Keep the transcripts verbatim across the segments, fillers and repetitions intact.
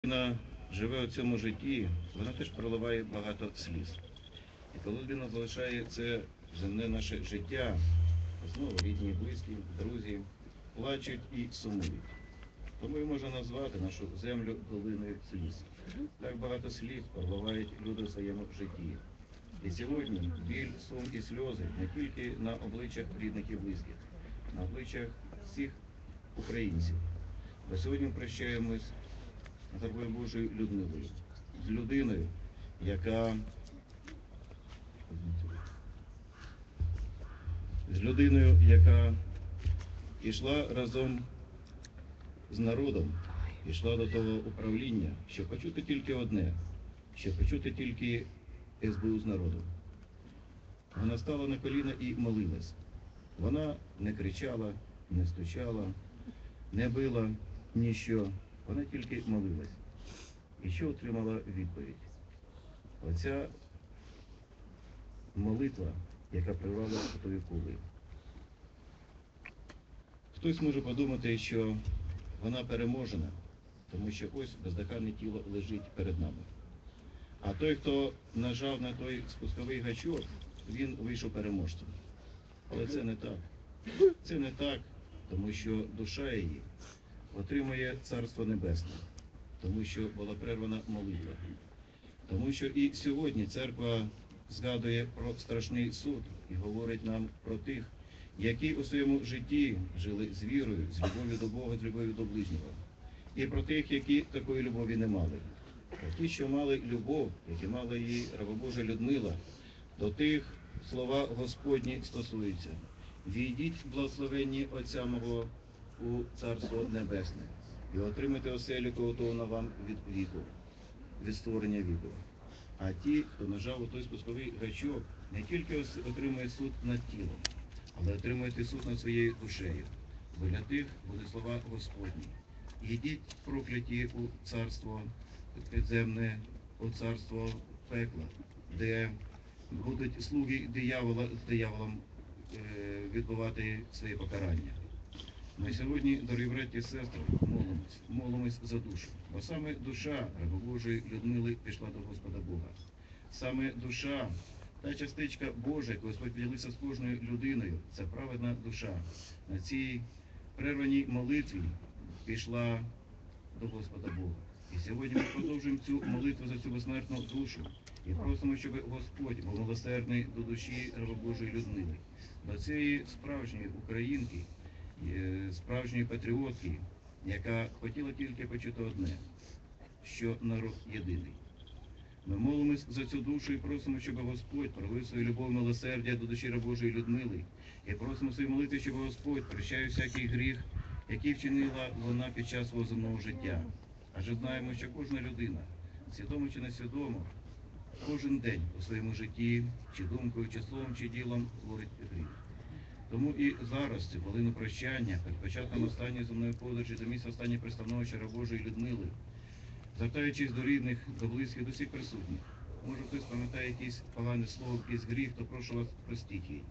Людина живе у цьому житті, вона теж проливає багато сліз. І коли людина залишає це земне наше життя, знову рідні, близькі, друзі, плачуть і сумують. Тому і можна назвати нашу землю долиною сліз. Так багато сліз проливають люди у своєму житті. І сьогодні біль, сум і сльози не тільки на обличчях рідних і близьких, на обличчях всіх українців. Бо сьогодні прощаємось з Рабою Божою Людмилою, з людиною, яка з людиною, яка йшла разом з народом, йшла до того управління, щоб почути тільки одне, щоб почути тільки ес бе у з народом. Вона стала на коліна і молилась. Вона не кричала, не стучала, не била ніщо. Вона тільки молилась. І що отримала відповідь? Оця молитва, яка прирвала тою кулею. Хтось може подумати, що вона переможена, тому що ось бездоганне тіло лежить перед нами. А той, хто нажав на той спусковий гачок, він вийшов переможцем. Але це не так. Це не так, тому що душа її отримує Царство Небесне, тому що була прервана молитва. Тому що і сьогодні церква згадує про страшний суд і говорить нам про тих, які у своєму житті жили з вірою, з любов'ю до Бога, з любов'ю до ближнього. І про тих, які такої любові не мали. Про ті, що мали любов, які мала її раба Божа Людмила, до тих слова Господні стосуються. Війдіть, благословенні Отця мого, у Царство Небесне і отримайте оселю, приготовану вам від віку, від створення віку. А ті, хто нажав у той спусковий гачок, не тільки отримує суд над тілом, але отримує суд над своєю душею. Бо для тих будуть слова Господні. Йдіть, прокляті, у царство підземне, у царство пекла, де будуть слуги диявола з дияволом відбувати своє покарання. Ми сьогодні, дорогі браті і сестри, молимось, молимось за душу. Бо саме душа раби Божої Людмили пішла до Господа Бога. Саме душа, та частичка Божа, яку Господь поділився з кожною людиною, це праведна душа. На цій прерваній молитві пішла до Господа Бога. І сьогодні ми продовжуємо цю молитву за цю безсмертну душу і просимо, щоб Господь був милосердний до душі раби Божої Людмили, до цієї справжньої українки, справжньої патріотки, яка хотіла тільки почути одне, що народ єдиний. Ми молимось за цю душу і просимо, щоб Господь проявив свою любов і милосердя до душі раби Божої Людмили. І просимо свої молитви, щоб Господь прощає всякий гріх, який вчинила вона під час свого земного життя. Адже знаємо, що кожна людина, свідомо чи несвідомо, кожен день у своєму житті, чи думкою, чи словом, чи ділом творить гріх. Тому і зараз, цю хвилину прощання, перед початком останньої земної подорожі до місця останньої пристановища раби Божої Людмили, звертаючись до рідних, до близьких, до всіх присутніх, може хтось пам'ятає якесь погане слово, якийсь гріх, то прошу вас, простіть їй.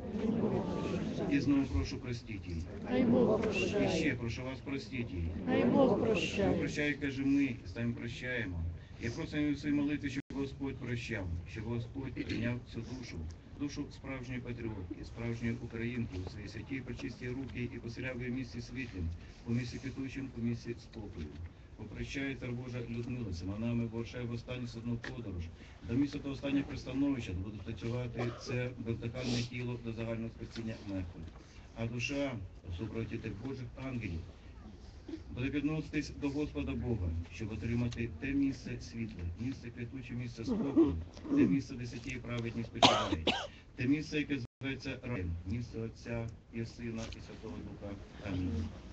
І знову прошу, простіть їй. Хай Бог прощає. І ще прошу вас, простіть їй. Хай Бог прощає. Бог прощає, каже, ми, і самі прощаємо. Я просимо в своїй молитві, щоб Господь прощав, щоб Господь прийняв цю душу, душу справжньої патріотки, справжньої українки у своїй святій пречистій руки і поселяв її в місці світлим, у місці квітучим, у місці спокою. Попрощає Цар Божа Людмила, нами вирушає в останню судну подорож, до місця того останнього пристановища, де буде працювати це бездоганне тіло до загального спасіння мертвих. А душа, супроти тих Божих ангелів, буде підноситись до Господа Бога, щоб отримати те місце світле, місце квітуче, місце спокою, те місце, де святі і праведні спочивають, те місце, яке зветься раєм, місце Отця і Сина і Святого Духа. Амінь.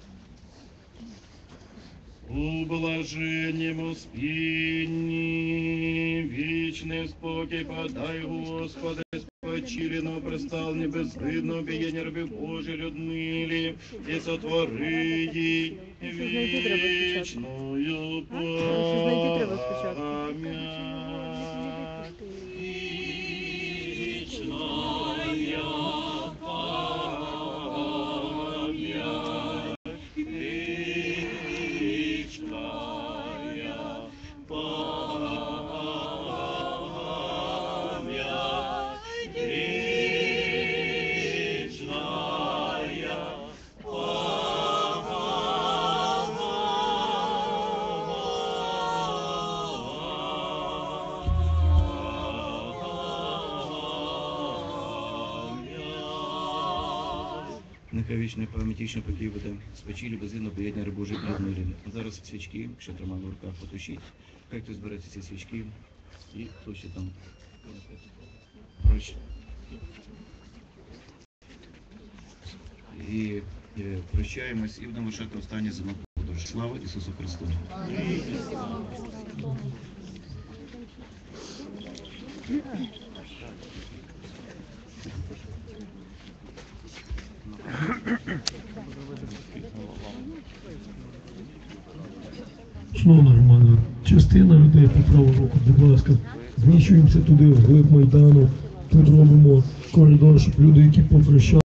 У блаженнім спінні вічний спокій подай, Господи, спочилено присталні безвидно обієння рабів Божій Людмилі і сотвори їй вічною пам'ять. Вічною пам'ять. Вічною Нехай вічної пам'яті, вічно покій буде спочилі безвинно поєднання Божої плідної. А зараз свічки, що тримаємо в руках, потушіть. Хай хтось збереться ці свічки і хто ще там прощ. І е, прощаємось і будемо вирушати останнє земну подорож. Слава Ісусу Христу! Шановна громада, частина людей по праву руку, будь ласка, зміщуємося туди, вглиб Майдану, тут робимо коридор, щоб люди, які попрощали.